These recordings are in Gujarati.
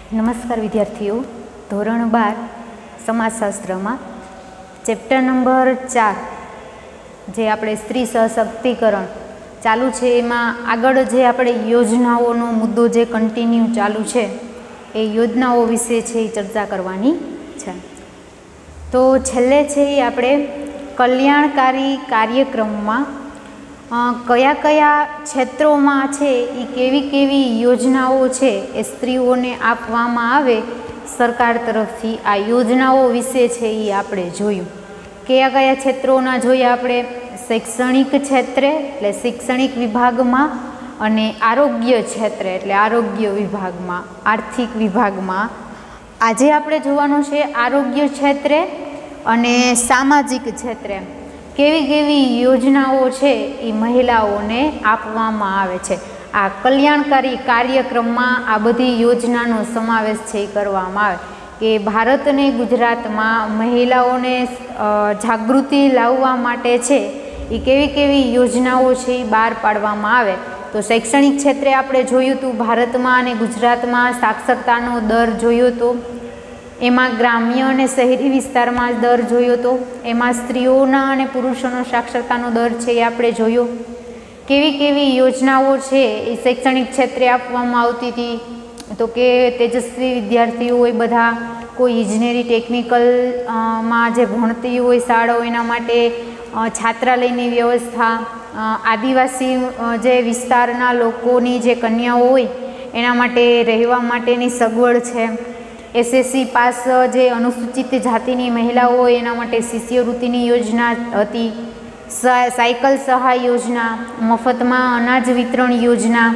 નમસ્કાર વિદ્યાર્થીઓ, ધોરણ 12 સમાજશાસ્ત્રમાં ચેપ્ટર નંબર 4 જે આપણે સ્ત્રી સશક્તિકરણ ચાલુ છે એમાં આગળ જે આપણે યોજનાઓનો મુદ્દો જે કન્ટિન્યુ ચાલુ છે એ યોજનાઓ વિશે છે એ ચર્ચા કરવાની છે. તો છેલ્લે છે એ આપણે કલ્યાણકારી કાર્યક્રમમાં કયા કયા ક્ષેત્રોમાં છે એ કેવી કેવી યોજનાઓ છે એ સ્ત્રીઓને આપવામાં આવે સરકાર તરફથી, આ યોજનાઓ વિશે છે એ આપણે જોયું. કયા કયા ક્ષેત્રોના જોયા આપણે? શૈક્ષણિક ક્ષેત્રે એટલે શૈક્ષણિક વિભાગમાં, અને આરોગ્ય ક્ષેત્રે એટલે આરોગ્ય વિભાગમાં, આર્થિક વિભાગમાં. આજે આપણે જોવાનું છે આરોગ્ય ક્ષેત્રે અને સામાજિક ક્ષેત્રે કેવી કેવી યોજનાઓ છે એ મહિલાઓને આપવામાં આવે છે. આ કલ્યાણકારી કાર્યક્રમમાં આ બધી યોજનાનો સમાવેશ છે એ કરવામાં આવે કે ભારત અને ગુજરાતમાં મહિલાઓને જાગૃતિ લાવવા માટે છે એ કેવી કેવી યોજનાઓ છે એ બહાર પાડવામાં આવે. તો શૈક્ષણિક ક્ષેત્રે આપણે જોયું હતું ભારતમાં અને ગુજરાતમાં સાક્ષરતાનો દર જોયો હતો, એમાં ગ્રામ્ય અને શહેરી વિસ્તારમાં દર જોયો હતો, એમાં સ્ત્રીઓના અને પુરુષોનો સાક્ષરતાનો દર છે એ આપણે જોયો. કેવી કેવી યોજનાઓ છે એ શૈક્ષણિક ક્ષેત્રે આપવામાં આવતી હતી, તો કે તેજસ્વી વિદ્યાર્થીઓ હોય બધા, કોઈ ઇજનેરી ટેકનિકલમાં જે ભણતી હોય શાળાઓ એના માટે છાત્રાલયની વ્યવસ્થા, આદિવાસી જે વિસ્તારના લોકોની જે કન્યાઓ હોય એના માટે રહેવા માટેની સગવડ છે, એસએસસી પાસ જે અનુસૂચિત જાતિની મહિલાઓ હોય એના માટે શિષ્યવૃત્તિની યોજના હતી, સાયકલ સહાય યોજના, મફતમાં અનાજ વિતરણ યોજના.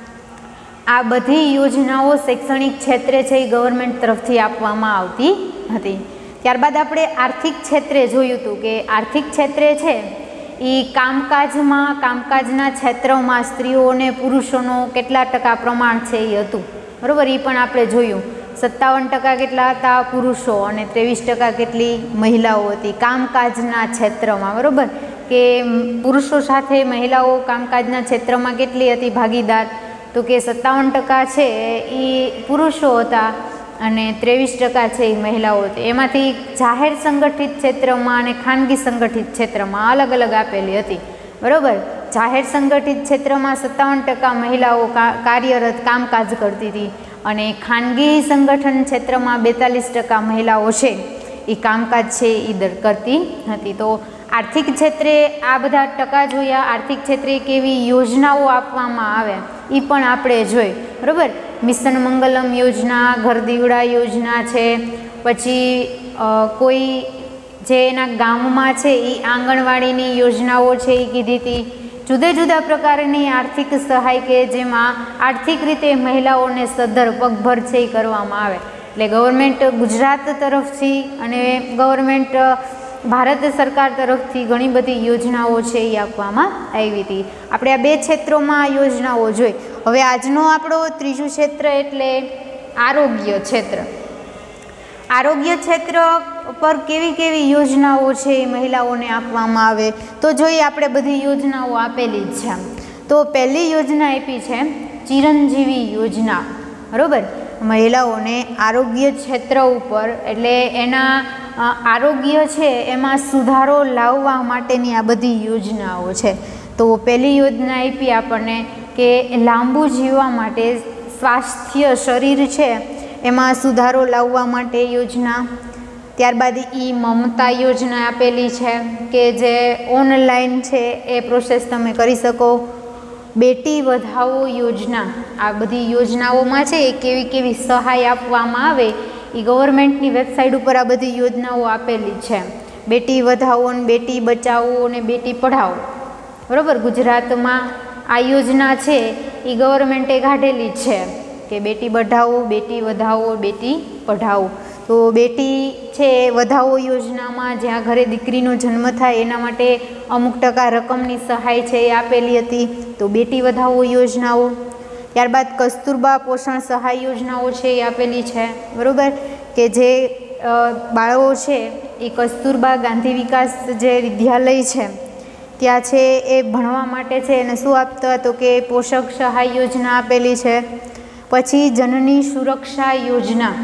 આ બધી યોજનાઓ શૈક્ષણિક ક્ષેત્રે છે એ ગવર્મેન્ટ તરફથી આપવામાં આવતી હતી. ત્યારબાદ આપણે આર્થિક ક્ષેત્રે જોયું હતું કે આર્થિક ક્ષેત્રે છે એ કામકાજના ક્ષેત્રોમાં સ્ત્રીઓ અને પુરુષોનો કેટલા ટકા પ્રમાણ છે એ હતું, બરાબર. એ પણ આપણે જોયું. 57% કેટલા હતા પુરુષો અને 23% કેટલી મહિલાઓ હતી કામકાજના ક્ષેત્રમાં, બરાબર. કે પુરુષો સાથે મહિલાઓ કામકાજના ક્ષેત્રમાં કેટલી હતી ભાગીદાર? તો કે 57% છે એ પુરુષો હતા અને 23% છે એ મહિલાઓ હતી. એમાંથી જાહેર સંગઠિત ક્ષેત્રમાં અને ખાનગી સંગઠિત ક્ષેત્રમાં અલગ અલગ આપેલી હતી, બરાબર. જાહેર સંગઠિત ક્ષેત્રમાં 57% મહિલાઓ કાર્યરત કામકાજ કરતી હતી અને ખાનગી સંગઠન ક્ષેત્રમાં 42% મહિલાઓ છે એ કામકાજ છે એ કરતી હતી. તો આર્થિક ક્ષેત્રે આ બધા ટકા જોયા. આર્થિક ક્ષેત્રે કેવી યોજનાઓ આપવામાં આવે એ પણ આપણે જોઈ, બરાબર. મિશન મંગલમ યોજના, ઘર દીવડા યોજના છે, પછી કોઈ જે એના ગામમાં છે એ આંગણવાડીની યોજનાઓ છે એ કીધી હતી. જુદા જુદા પ્રકારની આર્થિક સહાય કે જેમાં આર્થિક રીતે મહિલાઓને સદ્ધર પગભર છે એ કરવામાં આવે. એટલે ગવર્મેન્ટ ગુજરાત તરફથી અને ગવર્મેન્ટ ભારત સરકાર તરફથી ઘણી બધી યોજનાઓ છે એ આપવામાં આવી હતી. આપણે આ બે ક્ષેત્રોમાં યોજનાઓ જોઈ. હવે આજનો આપણો ત્રીજું ક્ષેત્ર એટલે આરોગ્ય ક્ષેત્ર. આરોગ્ય ક્ષેત્ર પર કેવી કેવી યોજનાઓ છે એ મહિલાઓને આપવામાં આવે તો જોઈએ. આપણે બધી યોજનાઓ આપેલી જ છે. તો પહેલી યોજના આપી છે ચિરંજીવી યોજના, બરાબર. મહિલાઓને આરોગ્ય ક્ષેત્ર ઉપર એટલે એના આરોગ્ય છે એમાં સુધારો લાવવા માટેની આ બધી યોજનાઓ છે. તો પહેલી યોજના આપી આપણને કે લાંબુ જીવવા માટે, સ્વાસ્થ્ય શરીર છે એમાં સુધારો લાવવા માટે યોજના. ત્યારબાદ મમતા યોજના આપેલી છે કે જે ઓનલાઈન છે એ પ્રોસેસ તમે કરી શકો. બેટી વધાવો યોજના, આ બધી યોજનાઓમાં છે એ કેવી કેવી સહાય આપવામાં આવે એ ગવર્મેન્ટની વેબસાઇટ ઉપર આ બધી યોજનાઓ આપેલી છે. બેટી વધાવો ને બેટી બચાવો અને બેટી પઢાઓ, બરાબર. ગુજરાતમાં આ યોજના છે એ ગવર્મેન્ટે કાઢેલી છે કે બેટી બઢાઓ, બેટી વધાવો, બેટી પઢાઓ. તો બેટી છે વધાવો યોજનામાં જ્યાં ઘરે દીકરીનો જન્મ થાય એના માટે અમુક ટકા રકમની સહાય છે એ આપેલી હતી. તો બેટી વધાવો યોજનાઓ. ત્યારબાદ કસ્તુરબા પોષણ સહાય યોજનાઓ છે એ આપેલી છે, બરાબર. કે જે બાળકો છે એ કસ્તુરબા ગાંધી વિકાસ જે વિદ્યાલય છે ત્યાં છે એ ભણવા માટે છે એને શું આપતા? તો કે પોષક સહાય યોજના આપેલી છે. પછી જનની સુરક્ષા યોજના,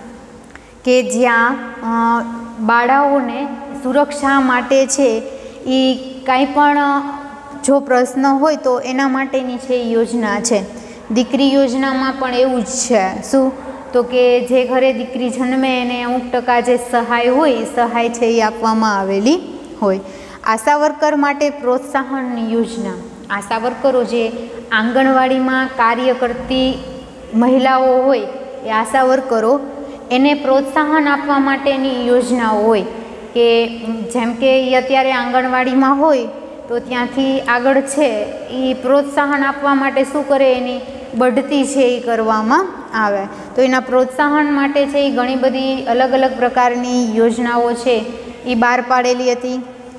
કે જ્યાં બાળાઓને સુરક્ષા માટે છે એ કાંઈ પણ જો પ્રશ્ન હોય તો એના માટેની છે એ યોજના છે. દીકરી યોજનામાં પણ એવું જ છે. શું? તો કે જે ઘરે દીકરી જન્મે એને અમુક ટકા જે સહાય હોય એ સહાય છે એ આપવામાં આવેલી હોય. આશા વર્કર માટે પ્રોત્સાહન યોજના, આશા વર્કરો જે આંગણવાડીમાં કાર્ય કરતી મહિલાઓ હોય એ આશા વર્કરો, એને પ્રોત્સાહન આપવા માટેની યોજનાઓ હોય કે જેમ કે એ અત્યારે આંગણવાડીમાં હોય તો ત્યાંથી આગળ છે એ પ્રોત્સાહન આપવા માટે શું કરે, એની બઢતી છે એ કરવામાં આવે. તો એના પ્રોત્સાહન માટે છે એ ઘણી બધી અલગ અલગ પ્રકારની યોજનાઓ છે એ બહાર પાડેલી હતી.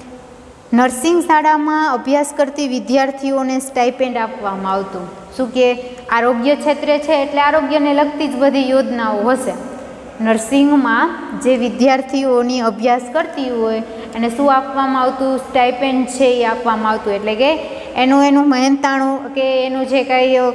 નર્સિંગ શાળામાં અભ્યાસ કરતી વિદ્યાર્થીઓને સ્ટાઇપેન્ડ આપવામાં આવતું. શું કે આરોગ્ય ક્ષેત્રે છે એટલે આરોગ્યને લગતી જ બધી યોજનાઓ હશે. નર્સિંગમાં જે વિદ્યાર્થીઓની અભ્યાસ કરતી હોય એને શું આપવામાં આવતું, સ્ટાઇપેન્ડ છે એ આપવામાં આવતું. એટલે કે એનું મહેનતાણું કે એનું જે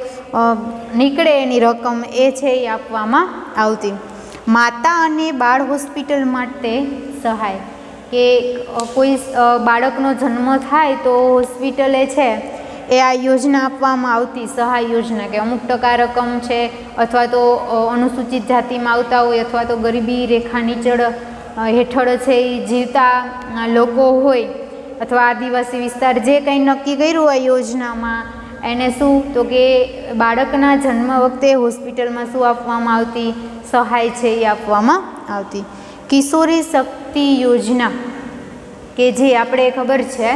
કાંઈ નીકળે એની રકમ એ છે એ આપવામાં આવતી. માતા અને બાળ હોસ્પિટલ માટે સહાય, કે કોઈ બાળકનો જન્મ થાય તો હોસ્પિટલે છે એ આ યોજના આપવામાં આવતી, સહાય યોજના, કે અમુક ટકા રકમ છે અથવા તો અનુસૂચિત જાતિમાં આવતા હોય અથવા તો ગરીબી રેખા નીચળ હેઠળ છે એ જીવતા લોકો હોય અથવા આદિવાસી વિસ્તાર જે કંઈ નક્કી કર્યું હોય યોજનામાં એને શું, તો કે બાળકના જન્મ વખતે હોસ્પિટલમાં શું આપવામાં આવતી, સહાય છે એ આપવામાં આવતી. કિશોરી શક્તિ યોજના, કે જે આપણે ખબર છે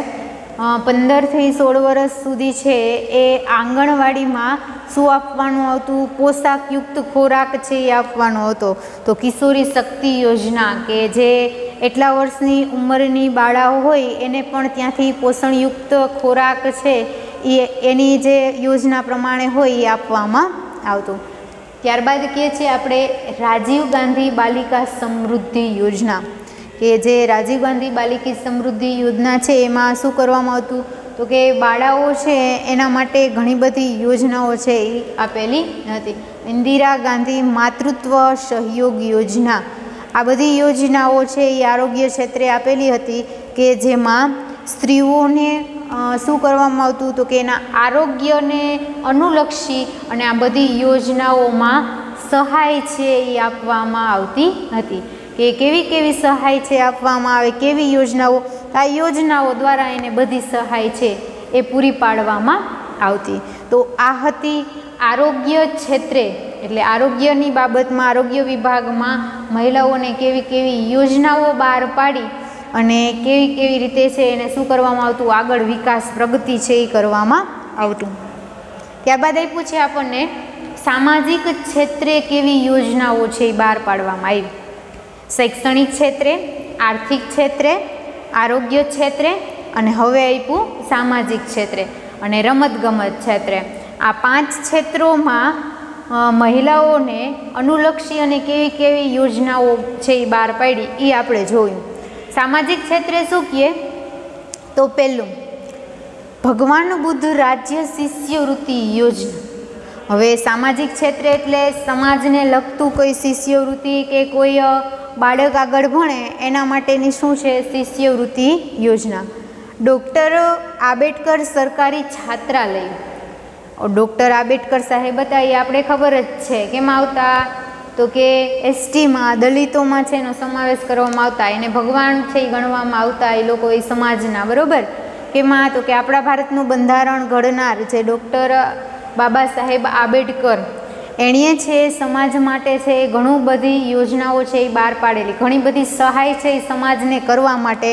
15 થી 16 વર્ષ સુધી છે એ આંગણવાડીમાં શું આપવાનું આવતું, પોષાકયુક્ત ખોરાક છે એ આપવાનો હતો. તો કિશોરી શક્તિ યોજના, કે જે એટલા વર્ષની ઉંમરની બાળાઓ હોય એને પણ ત્યાંથી પોષણયુક્ત ખોરાક છે એ એની જે યોજના પ્રમાણે હોય એ આપવામાં આવતું. ત્યારબાદ કહે છે આપણે રાજીવ ગાંધી બાલિકા સમૃદ્ધિ યોજના, કે જે રાજીવ ગાંધી બાલિકા સમૃદ્ધિ યોજના છે એમાં શું કરવામાં આવતું, તો કે બાળાઓ છે એના માટે ઘણી બધી યોજનાઓ છે એ આપેલી હતી. ઇન્દિરા ગાંધી માતૃત્વ સહયોગ યોજના, આ બધી યોજનાઓ છે એ આરોગ્ય ક્ષેત્રે આપેલી હતી કે જેમાં સ્ત્રીઓને શું કરવામાં આવતું, તો કે એના આરોગ્યને અનુલક્ષી અને આ બધી યોજનાઓમાં સહાય છે એ આપવામાં આવતી હતી. કે કેવી કેવી સહાય છે આપવામાં આવે, કેવી યોજનાઓ, આ યોજનાઓ દ્વારા એને બધી સહાય છે એ પૂરી પાડવામાં આવતી. તો આ હતી આરોગ્ય ક્ષેત્રે, એટલે આરોગ્યની બાબતમાં આરોગ્ય વિભાગમાં મહિલાઓને કેવી કેવી યોજનાઓ બહાર પાડી અને કેવી કેવી રીતે છે એને શું કરવામાં આવતું, આગળ વિકાસ પ્રગતિ છે એ કરવામાં આવતું. ત્યારબાદ આપ્યું છે આપણને સામાજિક ક્ષેત્રે કેવી યોજનાઓ છે એ બહાર પાડવામાં આવી. શૈક્ષણિક ક્ષેત્રે, આર્થિક ક્ષેત્રે, આરોગ્ય ક્ષેત્રે અને હવે આપ્યું સામાજિક ક્ષેત્રે અને રમતગમત ક્ષેત્રે. આ 5 ક્ષેત્રોમાં મહિલાઓને અનુલક્ષી અને કેવી કેવી યોજનાઓ છે એ બહાર પાડી એ આપણે જોયું. સામાજિક ક્ષેત્રે શું કહે, તો પહેલું ભગવાન બુદ્ધ રાજ્ય શિષ્યવૃત્તિ યોજના. હવે સામાજિક ક્ષેત્રે એટલે સમાજને લગતું કોઈ શિષ્યવૃત્તિ કે કોઈ બાળક આગળ ભણે એના માટેની શું છે, શિષ્યવૃત્તિ યોજના. ડૉક્ટર આંબેડકર સરકારી છાત્રાલય, ડૉક્ટર આંબેડકર સાહેબ હતા એ આપણે ખબર જ છે કેમ આવતા, તો કે એસટીમાં દલિતોમાં છે એનો સમાવેશ કરવામાં આવતા, એને ભગવાન છે એ ગણવામાં આવતા એ લોકો એ સમાજના, બરાબર. કેમાં, તો કે આપણા ભારતનું બંધારણ ઘડનાર જે ડૉક્ટર બાબા સાહેબ આંબેડકર, એણે છે સમાજ માટે છે ઘણું બધી યોજનાઓ છે એ બહાર પાડેલી, ઘણી બધી સહાય છે એ સમાજને કરવા માટે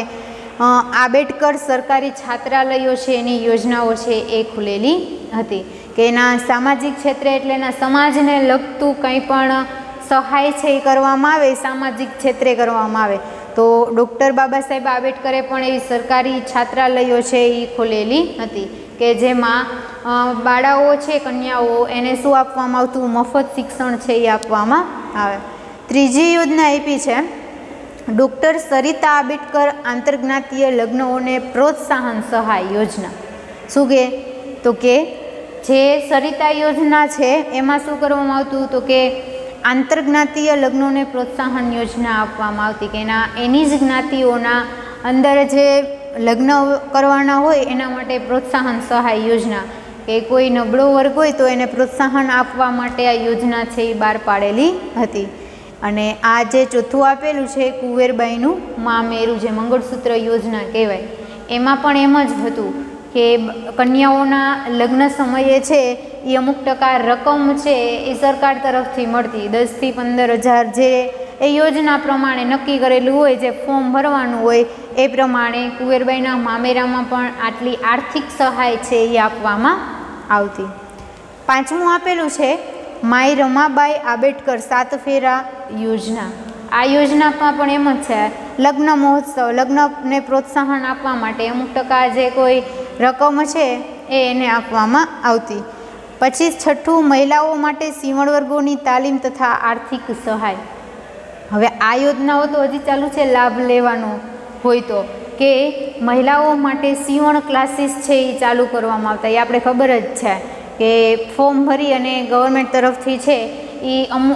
આંબેડકર સરકારી છાત્રાલયો છે એની યોજનાઓ છે એ ખુલેલી હતી. કે એના સામાજિક ક્ષેત્રે એટલે એના સમાજને લગતું કંઈ પણ સહાય છે એ કરવામાં આવે, સામાજિક ક્ષેત્રે કરવામાં આવે. તો ડૉક્ટર બાબા સાહેબ આંબેડકરે પણ એવી સરકારી છાત્રાલયો છે એ ખોલેલી હતી કે જેમાં બાળાઓ છે, કન્યાઓ, એને શું આપવામાં આવતું, મફત શિક્ષણ છે એ આપવામાં આવે. ત્રીજી યોજના આપી છે ડૉક્ટર સરિતા આંબેડકર આંતરજ્ઞાતીય લગ્નોને પ્રોત્સાહન સહાય યોજના. શું કે, તો કે જે સરિતા યોજના છે એમાં શું કરવામાં આવતું તો કે આંતરજ્ઞાતીય લગ્નોને પ્રોત્સાહન યોજના આપવામાં આવતી કે એની જ જ્ઞાતિઓના અંદર જે લગ્ન કરવાના હોય એના માટે પ્રોત્સાહન સહાય યોજના કે કોઈ નબળો વર્ગ હોય તો એને પ્રોત્સાહન આપવા માટે આ યોજના છે એ બહાર પાડેલી હતી. અને આ જે ચોથું આપેલું છે કુંવરબાઈનું મામેરું જે મંગળસૂત્ર યોજના કહેવાય એમાં પણ એમ જ હતું કે કન્યાઓના લગ્ન સમયે છે એ અમુક ટકા રકમ છે એ સરકાર તરફથી મળતી 10 થી 15,000 જે એ યોજના પ્રમાણે નક્કી કરેલું હોય, જે ફોર્મ ભરવાનું હોય એ પ્રમાણે કુંવરબાઈના મામેરામાં પણ આટલી આર્થિક સહાય છે એ આપવામાં આવતી. પાંચમું આપેલું છે માઈ રમાબાઈ આંબેડકર 7 ફેરા યોજના. આ યોજનામાં પણ એમ જ છે લગ્ન મહોત્સવ, લગ્નને પ્રોત્સાહન આપવા માટે અમુક ટકા જે કોઈ રકમ છે એ એને આપવામાં આવતી. પછી છઠ્ઠું મહિલાઓ માટે સીવણ વર્ગોની તાલીમ તથા આર્થિક સહાય. હવે આ યોજનાઓ તો હજી ચાલુ છે, લાભ લેવાનો હોય તો કે મહિલાઓ માટે સીવણ ક્લાસીસ છે એ ચાલુ કરવામાં આવતા. એ આપણે ખબર જ છે કે ફોર્મ ભરી અને ગવર્મેન્ટ તરફથી છે એ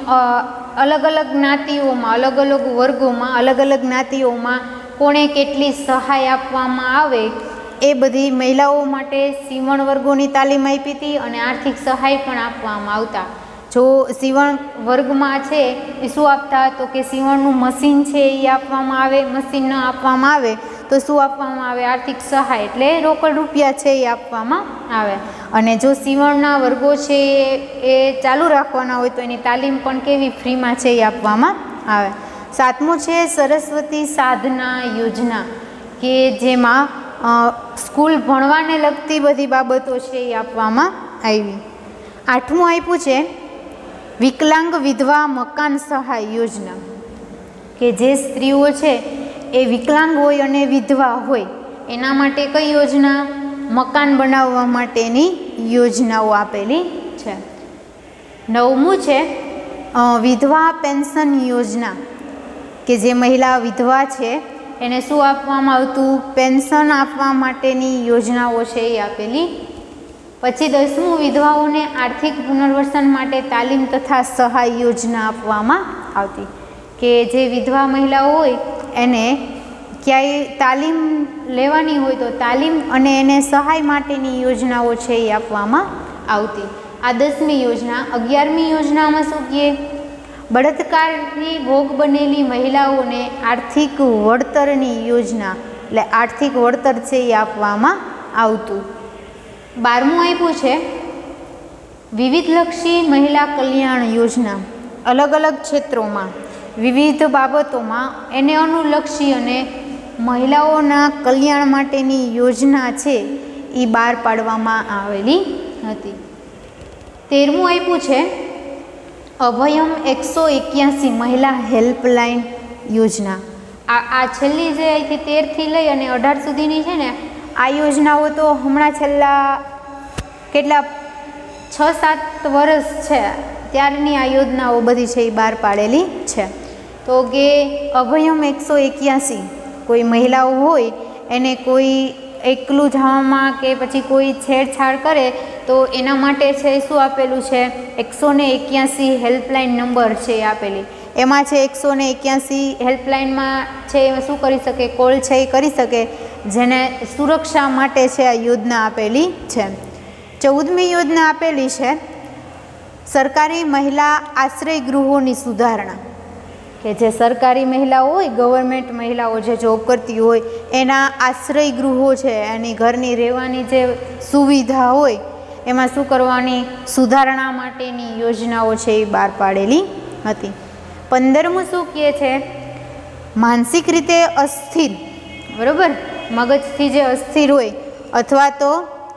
અલગ અલગ જ્ઞાતિઓમાં, અલગ અલગ વર્ગોમાં, અલગ અલગ જ્ઞાતિઓમાં કોણે કેટલી સહાય આપવામાં આવે એ બધી મહિલાઓ માટે સીવણ વર્ગોની તાલીમ આપી હતી અને આર્થિક સહાય પણ આપવામાં આવતા. જો સીવણ વર્ગમાં છે એ શું આપતા તો કે સીવણનું મશીન છે એ આપવામાં આવે, મશીન ન આપવામાં આવે તો શું આપવામાં આવે આર્થિક સહાય, એટલે રોકડ રૂપિયા છે એ આપવામાં આવે. અને જો સીવણના વર્ગો છે એ ચાલુ રાખવાના હોય તો એની તાલીમ પણ કેવી ફ્રીમાં છે એ આપવામાં આવે. સાતમું છે સરસ્વતી સાધના યોજના કે જેમાં સ્કૂલ ભણવાને લગતી બધી બાબતો છે એ આપવામાં આવી. આઠમું આપ્યું છે વિકલાંગ વિધવા મકાન સહાય યોજના કે જે સ્ત્રીઓ છે એ વિકલાંગ હોય અને વિધવા હોય એના માટે કઈ યોજના? મકાન બનાવવા માટેની યોજનાઓ આપેલી છે. નવમું છે વિધવા પેન્શન યોજના કે જે મહિલા વિધવા છે એને શું આપવામાં આવતું? પેન્શન આપવા માટેની યોજનાઓ છે એ આપેલી. પછી 10મું વિધવાઓને આર્થિક પુનર્વસન માટે તાલીમ તથા સહાય યોજના આપવામાં આવતી કે જે વિધવા મહિલાઓ હોય એને ક્યાંય તાલીમ લેવાની હોય તો તાલીમ અને એને સહાય માટેની યોજનાઓ છે એ આપવામાં આવતી. આ 10મી યોજના. 11મી યોજનામાં શું કહે? બળાત્કારની ભોગ બનેલી મહિલાઓને આર્થિક વળતરની યોજના, એટલે આર્થિક વળતર છે એ આપવામાં આવતું. 12મું આપ્યું છે વિવિધલક્ષી મહિલા કલ્યાણ યોજના. અલગ અલગ ક્ષેત્રોમાં વિવિધ બાબતોમાં એને અનુલક્ષી અને મહિલાઓના કલ્યાણ માટેની યોજના છે એ બહાર પાડવામાં આવેલી હતી. 13મું આપ્યું છે અભયમ 181 મહિલા હેલ્પલાઇન યોજના. આ છેલ્લી જે અહીંથી 13થી લઈ અને 18 સુધીની છે ને આ યોજનાઓ તો હમણાં છેલ્લા કેટલા 6-7 વર્ષ છે ત્યારની આ યોજનાઓ બધી છે એ બહાર પાડેલી છે. તો કે અભયમ 181 કોઈ મહિલાઓ હોય એને કોઈ એકલું જવામાં કે પછી કોઈ છેડછાડ કરે તો એના માટે છે શું આપેલું છે? 181 હેલ્પલાઇન નંબર છે આપેલી. એમાં છે 181 હેલ્પલાઇનમાં છે એ શું કરી શકે? કોલ છે એ કરી શકે, જેને સુરક્ષા માટે છે આ યોજના આપેલી છે. 14મી યોજના આપેલી છે સરકારી મહિલા આશ્રય ગૃહોની સુધારણા કે જે સરકારી મહિલાઓ હોય, ગવર્મેન્ટ મહિલાઓ જે જોબ કરતી હોય એના આશ્રય ગૃહો છે, એની ઘરની રહેવાની જે સુવિધા હોય એમાં શું કરવાની? સુધારણા માટેની યોજનાઓ છે એ બહાર પાડેલી હતી. 15મું શું કહે છે? માનસિક રીતે અસ્થિર, બરાબર, મગજથી જે અસ્થિર હોય અથવા તો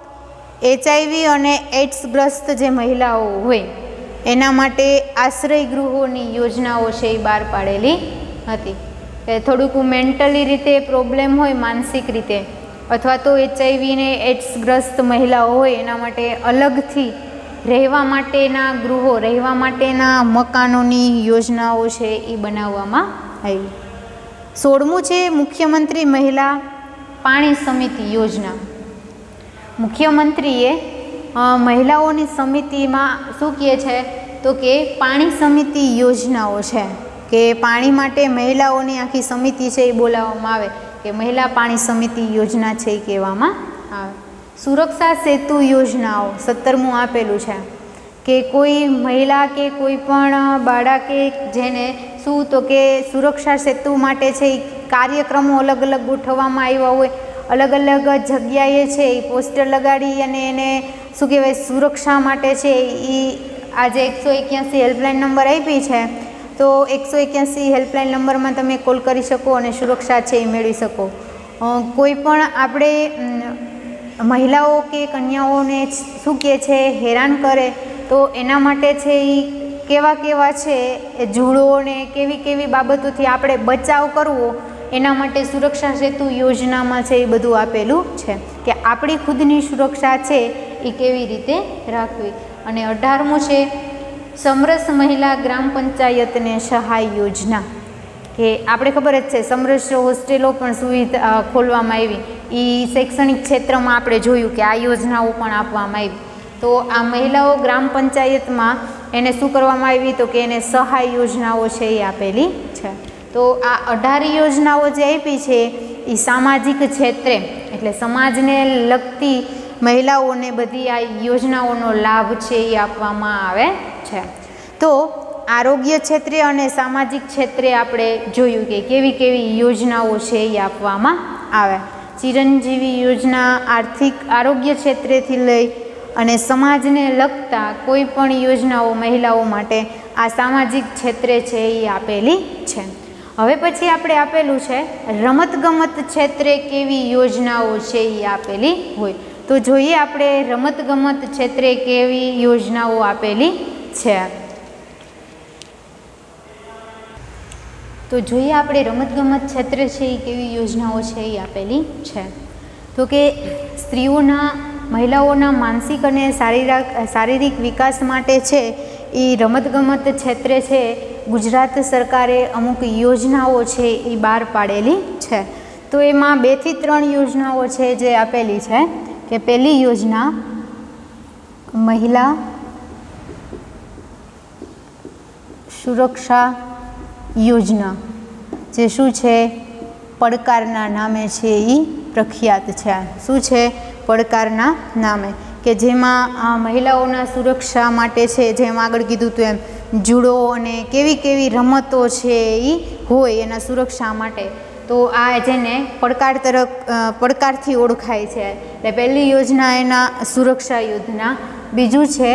HIV અને એડ્સ ગ્રસ્ત જે મહિલાઓ હોય એના માટે આશ્રય ગૃહોની યોજનાઓ છે એ બહાર પાડેલી હતી. કે થોડુંક મેન્ટલી રીતે પ્રોબ્લેમ હોય, માનસિક રીતે, અથવા તો HIV ને એડ્સ ગ્રસ્ત મહિલાઓ હોય એના માટે અલગથી રહેવા માટેના ગૃહો, રહેવા માટેના મકાનોની યોજનાઓ છે એ બનાવવામાં આવી. 16મું છે મુખ્યમંત્રી મહિલા પાણી સમિતિ યોજના. મુખ્યમંત્રીએ મહિલાઓની સમિતિમાં શું કહે છે તો કે પાણી સમિતિ યોજનાઓ છે, કે પાણી માટે મહિલાઓની આખી સમિતિ છે એ બોલાવવામાં આવે, કે મહિલા પાણી સમિતિ યોજના છે એ કહેવામાં આવે. સુરક્ષા સેતુ યોજનાઓ 17મું આપેલું છે, કે કોઈ મહિલા કે કોઈ પણ બાળક કે જેને શું તો કે સુરક્ષા સેતુ માટે છે એ કાર્યક્રમો અલગ અલગ ગોઠવવામાં આવ્યા હોય, અલગ અલગ જગ્યાએ છે એ પોસ્ટર લગાડી અને એને શું કહેવાય સુરક્ષા માટે છે એ આજે 181 હેલ્પલાઇન નંબર આપી છે, તો 181 હેલ્પલાઇન નંબરમાં તમે કોલ કરી શકો અને સુરક્ષા છે એ મેળવી શકો. કોઈ પણ આપણે મહિલાઓ કે કન્યાઓને શું કહે છે હેરાન કરે તો એના માટે છે એ કેવા કેવા છે એ જુડોને કેવી કેવી બાબતોથી આપણે બચાવ કરવો એના માટે સુરક્ષા સેતુ યોજનામાં છે એ બધું આપેલું છે, કે આપણી ખુદની સુરક્ષા છે એ કેવી રીતે રાખવી. અને 18મું છે સમરસ મહિલા ગ્રામ પંચાયતને સહાય યોજના, કે આપણે ખબર જ છે સમરસ હોસ્ટેલો પણ સુવિધા ખોલવામાં આવી, એ શૈક્ષણિક ક્ષેત્રમાં આપણે જોયું કે આ યોજનાઓ પણ આપવામાં આવી. તો આ મહિલાઓ ગ્રામ પંચાયતમાં એને શું કરવામાં આવી તો કે એને સહાય યોજનાઓ છે એ આપેલી છે. તો આ 18 યોજનાઓ જે આપી છે એ સામાજિક ક્ષેત્રે એટલે સમાજને લગતી મહિલાઓને બધી આ યોજનાઓનો લાભ છે એ આપવામાં આવે છે. તો આરોગ્ય ક્ષેત્રે અને સામાજિક ક્ષેત્રે આપણે જોયું કે કેવી કેવી યોજનાઓ છે એ આપવામાં આવે. ચિરંજીવી યોજના આર્થિક આરોગ્ય ક્ષેત્રેથી લઈ અને સમાજને લગતા કોઈ પણ યોજનાઓ મહિલાઓ માટે આ સામાજિક ક્ષેત્રે છે એ આપેલી છે. હવે પછી આપણે આપેલું છે રમતગમત ક્ષેત્રે કેવી યોજનાઓ છે એ આપેલી હોય. તો જોઈએ આપણે રમતગમત ક્ષેત્રે કેવી યોજનાઓ આપેલી છે. તો જોઈએ આપણે રમતગમત ક્ષેત્રે છે એ કેવી યોજનાઓ છે એ આપેલી છે. તો કે સ્ત્રીઓના મહિલાઓના માનસિક અને શારીરિક વિકાસ માટે છે એ રમતગમત ક્ષેત્રે છે ગુજરાત સરકારે અમુક યોજનાઓ છે એ બહાર પાડેલી છે. તો એમાં 2 થી 3 યોજનાઓ છે જે આપેલી છે, કે પહેલી યોજના મહિલા સુરક્ષા યોજના, જે શું છે પડકારના નામે છે એ પ્રખ્યાત છે. શું છે પડકારના નામે, કે જેમાં મહિલાઓના સુરક્ષા માટે છે જેમ આગળ કીધું હતું એમ જુડો અને કેવી કેવી રમતો છે એ હોય એના સુરક્ષા માટે. તો આ જેને પડકારથી ઓળખાય છે. એટલે પહેલી યોજના એના સુરક્ષા યોજના. બીજું છે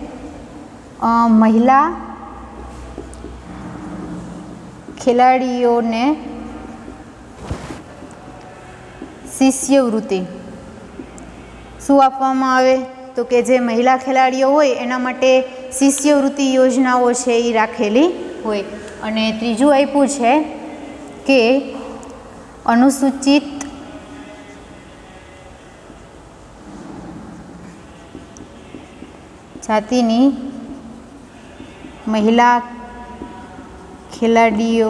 મહિલા ખેલાડીઓને શિષ્યવૃત્તિ. શું આપવામાં આવે તો કે જે મહિલા ખેલાડીઓ હોય એના માટે શિષ્યવૃત્તિ યોજનાઓ છે એ રાખેલી હોય. અને ત્રીજું આપ્યું છે કે અનુસૂચિત જાતિની મહિલા ખેલાડીઓ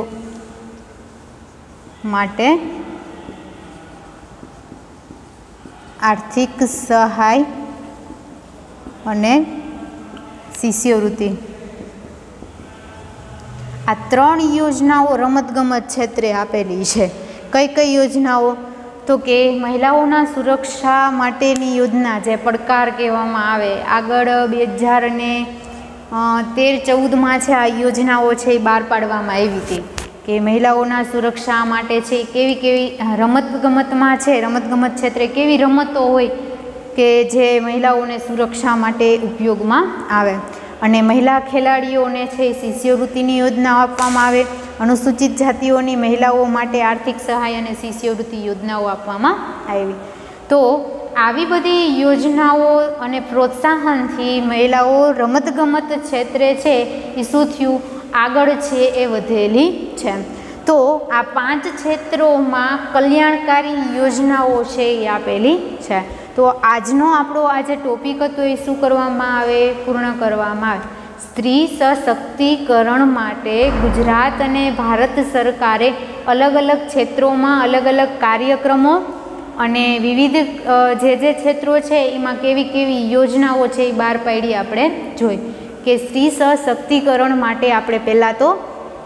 માટે આર્થિક સહાય અને શિષ્યવૃત્તિ. આ 3 યોજનાઓ રમતગમત ક્ષેત્રે આપેલી છે. કઈ કઈ યોજનાઓ તો કે મહિલાઓના સુરક્ષા માટેની યોજના જે પડકાર કહેવામાં આવે, આગળ 2013-14માં છે આ યોજનાઓ છે એ બહાર પાડવામાં આવી હતી, કે મહિલાઓના સુરક્ષા માટે છે કેવી કેવી રમતગમતમાં છે રમતગમત ક્ષેત્રે કેવી રમતો હોય કે જે મહિલાઓને સુરક્ષા માટે ઉપયોગમાં આવે. અને મહિલા ખેલાડીઓને છે શિષ્યવૃત્તિની યોજના આપવામાં આવે. અનુસૂચિત જાતિઓની મહિલાઓ માટે આર્થિક સહાય અને શિષ્યવૃત્તિ યોજનાઓ આપવામાં આવી. તો આવી બધી યોજનાઓ અને પ્રોત્સાહનથી મહિલાઓ રમતગમત ક્ષેત્રે છે એ શું થયું આગળ છે એ વધેલી છે. તો આ 5 ક્ષેત્રોમાં કલ્યાણકારી યોજનાઓ છે એ આપેલી છે. તો આજનો આપણો આજે ટોપિક હતો એ શું કરવામાં આવે પૂર્ણ કરવામાં આવે. સ્ત્રી સશક્તિકરણ માટે ગુજરાત અને ભારત સરકારે અલગ અલગ ક્ષેત્રોમાં અલગ અલગ કાર્યક્રમો અને વિવિધ જે ક્ષેત્રો છે એમાં કેવી કેવી યોજનાઓ છે એ બહાર પાડી આપણે જોઈ કે સ્ત્રી સશક્તિકરણ માટે આપણે પહેલાં તો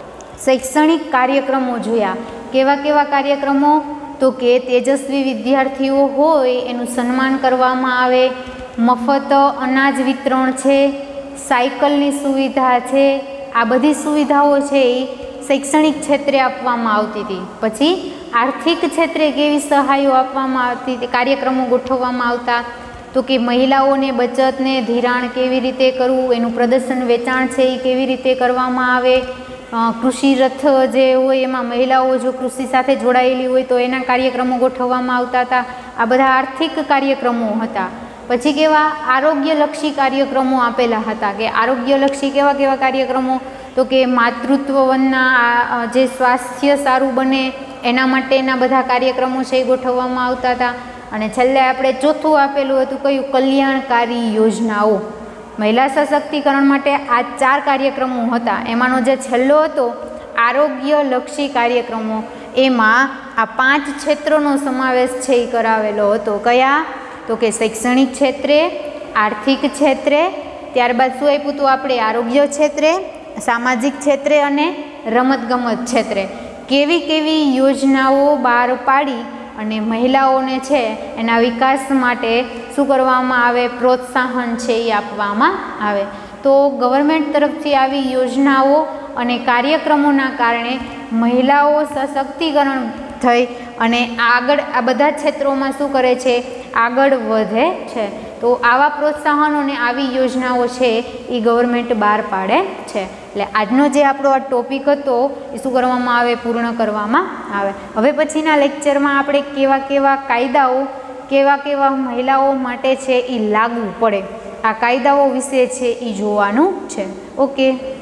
શૈક્ષણિક કાર્યક્રમો જોયા. કેવા કેવા કાર્યક્રમો? તો કે તેજસ્વી વિદ્યાર્થીઓ હોય એનું સન્માન કરવામાં આવે, મફત અનાજ વિતરણ છે, સાયકલની સુવિધા છે, આ બધી સુવિધાઓ છે એ શૈક્ષણિક ક્ષેત્રે આપવામાં આવતી હતી. પછી આર્થિક ક્ષેત્રે કેવી સહાયો આપવામાં આવતી હતી, કાર્યક્રમો ગોઠવવામાં આવતા. તો કે મહિલાઓને બચતને ધિરાણ કેવી રીતે કરવું, એનું પ્રદર્શન વેચાણ છે એ કેવી રીતે કરવામાં આવે, કૃષિ રથ જે હોય એમાં મહિલાઓ જો કૃષિ સાથે જોડાયેલી હોય તો એના કાર્યક્રમો ગોઠવવામાં આવતા હતા. આ બધા આર્થિક કાર્યક્રમો હતા. પછી કેવા આરોગ્યલક્ષી કાર્યક્રમો આપેલા હતા કે આરોગ્યલક્ષી કેવા કેવા કાર્યક્રમો? તો કે માતૃત્વ વનના જે સ્વાસ્થ્ય સારું બને એના માટેના બધા કાર્યક્રમો છે એ ગોઠવવામાં આવતા હતા. અને છેલ્લે આપણે ચોથું આપેલું હતું કયું? કલ્યાણકારી યોજનાઓ. મહિલા સશક્તિકરણ માટે આ 4 કાર્યક્રમો હતા. એમાંનો જે છેલ્લો હતો આરોગ્યલક્ષી કાર્યક્રમો, એમાં આ 5 ક્ષેત્રોનો સમાવેશ છે એ કરાવેલો હતો. કયા? તો કે શૈક્ષણિક ક્ષેત્રે, આર્થિક ક્ષેત્રે, ત્યારબાદ શું આપ્યું હતું આપણે? આરોગ્ય ક્ષેત્રે, સામાજિક ક્ષેત્રે અને રમતગમત ક્ષેત્રે કેવી કેવી યોજનાઓ બહાર પાડી અને મહિલાઓને છે એના વિકાસ માટે શું કરવામાં આવે? પ્રોત્સાહન છે એ આપવામાં આવે. તો ગવર્મેન્ટ તરફથી આવી યોજનાઓ અને કાર્યક્રમોના કારણે મહિલાઓ સશક્તિકરણ થઈ અને આગળ આ બધા ક્ષેત્રોમાં શું કરે છે? આગળ વધે છે. તો આવા પ્રોત્સાહનો અને આવી યોજનાઓ છે એ ગવર્મેન્ટ બહાર પાડે છે. એટલે આજનો જે આપણો આ ટોપિક હતો એ શું કરવામાં આવે? પૂર્ણ કરવામાં આવે. હવે પછીના લેક્ચરમાં આપણે કેવા કેવા કાયદાઓ કેવા કેવા મહિલાઓ માટે છે એ લાગુ પડે, આ કાયદાઓ વિશે છે એ જોવાનું છે. ઓકે.